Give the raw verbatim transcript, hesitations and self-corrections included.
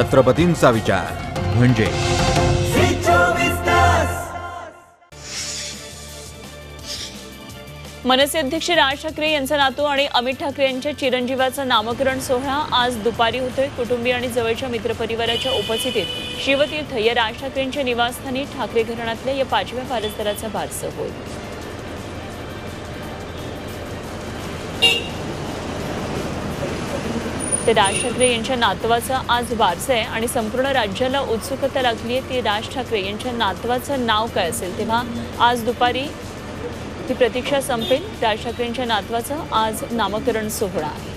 छत्रपतींचा विचार म्हणजे मनसे अध्यक्ष राज ठाकरे यांचा नातू आणि अमित ठाकरे यांच्या चिरंजीवाचा नामकरण सोहळा आज दुपारी होतोय। कुटुंबीय आणि जवळच्या मित्रपरिवाराच्या उपस्थितीत शिवतीर्थ या राज ठाकरेंच्या निवासस्थानी ठाकरे घराण्यातल्या या पाचव्या वारसदाराचा बारसं होईल। ते राज ठाकरे यांच्या नातवाचा आज वारसा आहे आणि संपूर्ण राज्याला उत्सुकता लागली आहे ती राज ठाकरे यांच्या नातवाचं नाव काय असेल। तेव्हा आज दुपारी ती प्रतीक्षा संपेल। राज ठाकरेंच्या नातवाचं आज नामकरण सोहळा आहे।